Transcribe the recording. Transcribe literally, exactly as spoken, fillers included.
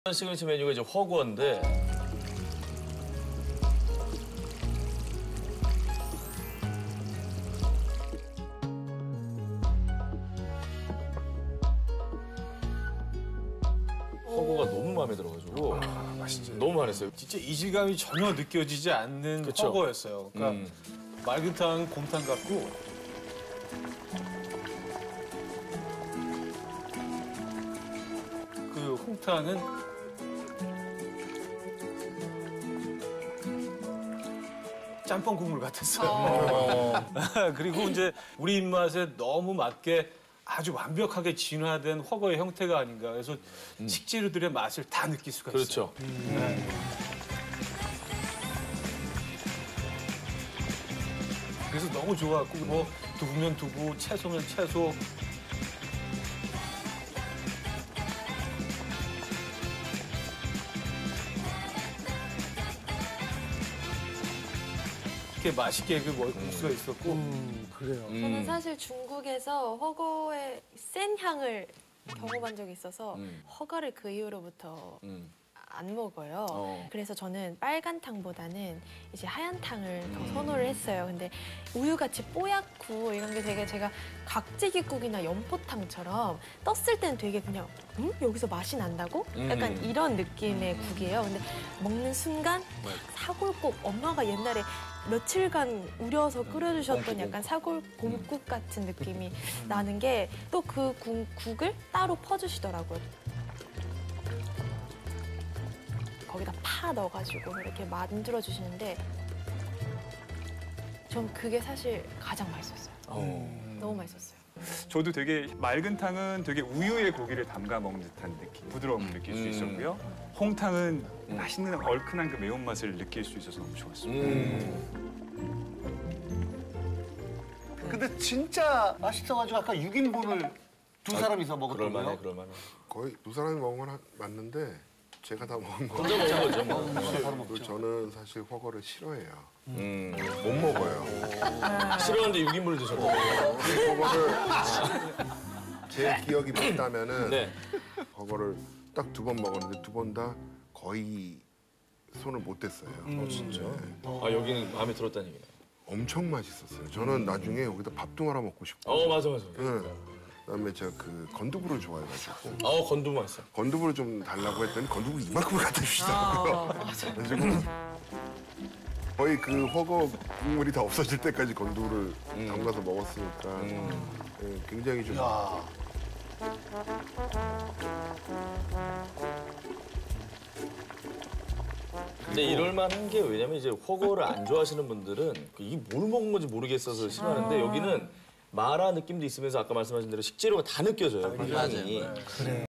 시그니처 메뉴가 이제 허거인데 허거가 너무 마음에 들어가지고 아, 맛있지. 너무 많았어요. 진짜 이질감이 전혀 느껴지지 않는 그쵸? 허거였어요. 그러니까 음. 맑은탕 곰탕 같고 그 홍탕은 짬뽕 국물 같았어요. 어. 그리고 이제 우리 입맛에 너무 맞게 아주 완벽하게 진화된 허거의 형태가 아닌가. 그래서 음. 식재료들의 맛을 다 느낄 수가 그렇죠. 있어요. 네. 그래서 너무 좋았고 뭐 두부면 두부, 채소면 채소. 이렇게 맛있게 그 먹을 수가 있었고. 음, 그래요. 저는 사실 중국에서 허거의 센 향을 경험한 적이 있어서 음. 허거를 그 이후로부터 음. 안 먹어요. 어. 그래서 저는 빨간 탕보다는 이제 하얀 탕을 더 음. 선호를 했어요. 근데 우유같이 뽀얗고 이런 게 되게 제가 각지기국이나 연포탕처럼 떴을 때는 되게 그냥 음? 여기서 맛이 난다고? 약간 음. 이런 느낌의 음. 국이에요. 근데 먹는 순간 사골국 엄마가 옛날에 며칠간 우려서 끓여주셨던 곰국. 약간 사골 곰국 같은 느낌이 나는 게 또 그 국을 따로 퍼주시더라고요. 거기다 파 넣어가지고 이렇게 만들어 주시는데 전 그게 사실 가장 맛있었어요. 어. 너무 맛있었어요. 저도 되게 맑은 탕은 되게 우유에 고기를 담가 먹는 듯한 느낌, 부드러움을 느낄 수 음. 있었고요. 홍탕은 맛있는 얼큰한 그 매운맛을 느낄 수 있어서 너무 좋았어요. 음. 근데 진짜 맛있어가지고 아까 육 인분을 두 사람이서 먹었던 그럴만해, 거예요? 그럴만해. 거의 두 사람이 먹은 건 한- 맞는데 제가 다 먹은 거. 혼자 먹은 거죠, 뭐. 그리고 저는 사실 허거를 싫어해요. 음. 못 먹어요. 싫어하는데 육 인분을 드셨다고. 허거를 제 기억이 맞다면은 네. 허거를 딱 두 번 먹었는데 두 번 다 거의 손을 못 댔어요. 어, 진짜? 아, 여기는 마음에 들었다는 얘기네. 엄청 맛있었어요. 저는 나중에 여기다 밥도 말아 먹고 싶고. 어, 맞아, 맞아. 네. 그다음에 제가 그 건두부를 좋아해가지고 어, 건두부 맛있어. 건두부를 좀 달라고 했더니 건두부 이만큼을 갖다 주시더라고요. 그래가지고 거의 그 허거 국물이 다 없어질 때까지 건두부를 담가서 먹었으니까 예, 굉장히 좀 야, 근데 이럴만한 게 왜냐면 이제 허거를 안 좋아하시는 분들은 이게 뭘 먹은 건지 모르겠어서 싫어하는데 여기는 마라 느낌도 있으면서 아까 말씀하신 대로 식재료가 다 느껴져요. 그 향이.